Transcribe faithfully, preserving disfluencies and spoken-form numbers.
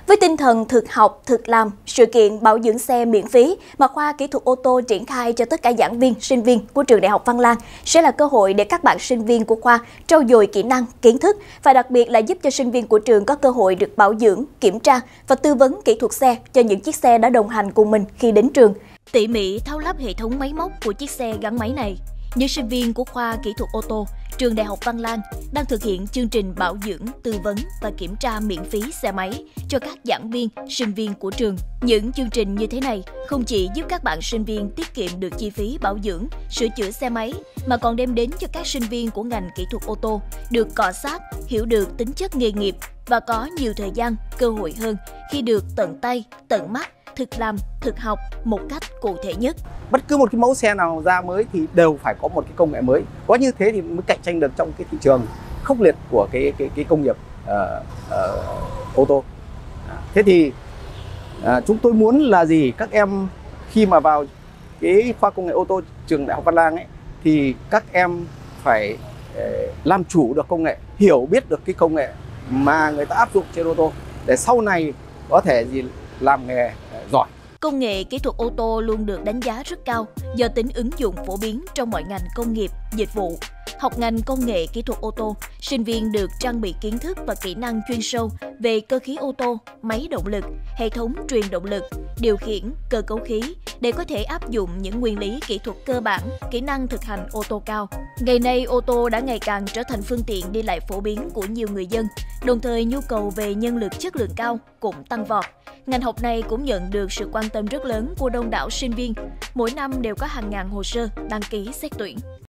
Với tinh thần thực học, thực làm, sự kiện bảo dưỡng xe miễn phí mà khoa kỹ thuật ô tô triển khai cho tất cả giảng viên, sinh viên của trường Đại học Văn Lang sẽ là cơ hội để các bạn sinh viên của khoa trau dồi kỹ năng, kiến thức và đặc biệt là giúp cho sinh viên của trường có cơ hội được bảo dưỡng, kiểm tra và tư vấn kỹ thuật xe cho những chiếc xe đã đồng hành cùng mình khi đến trường. Tỉ mỉ tháo lắp hệ thống máy móc của chiếc xe gắn máy này, những sinh viên của khoa kỹ thuật ô tô trường Đại học Văn Lang đang thực hiện chương trình bảo dưỡng, tư vấn và kiểm tra miễn phí xe máy cho các giảng viên, sinh viên của trường. Những chương trình như thế này không chỉ giúp các bạn sinh viên tiết kiệm được chi phí bảo dưỡng, sửa chữa xe máy, mà còn đem đến cho các sinh viên của ngành kỹ thuật ô tô được cọ xát, hiểu được tính chất nghề nghiệp và có nhiều thời gian, cơ hội hơn khi được tận tay, tận mắt, thực làm, thực học một cách cụ thể nhất. Bất cứ một cái mẫu xe nào ra mới thì đều phải có một cái công nghệ mới. Có như thế thì mới cạnh tranh được trong cái thị trường khốc liệt của cái cái cái công nghiệp uh, uh, ô tô. Thế thì uh, chúng tôi muốn là gì? Các em khi mà vào cái khoa công nghệ ô tô trường Đại học Văn Lang ấy thì các em phải uh, làm chủ được công nghệ, hiểu biết được cái công nghệ mà người ta áp dụng trên ô tô để sau này có thể gì làm nghề giỏi. Công nghệ kỹ thuật ô tô luôn được đánh giá rất cao do tính ứng dụng phổ biến trong mọi ngành công nghiệp, dịch vụ. Học ngành công nghệ kỹ thuật ô tô, sinh viên được trang bị kiến thức và kỹ năng chuyên sâu về cơ khí ô tô, máy động lực, hệ thống truyền động lực, điều khiển, cơ cấu khí để có thể áp dụng những nguyên lý kỹ thuật cơ bản, kỹ năng thực hành ô tô cao. Ngày nay, ô tô đã ngày càng trở thành phương tiện đi lại phổ biến của nhiều người dân, đồng thời nhu cầu về nhân lực chất lượng cao cũng tăng vọt. Ngành học này cũng nhận được sự quan tâm rất lớn của đông đảo sinh viên, mỗi năm đều có hàng ngàn hồ sơ đăng ký xét tuyển.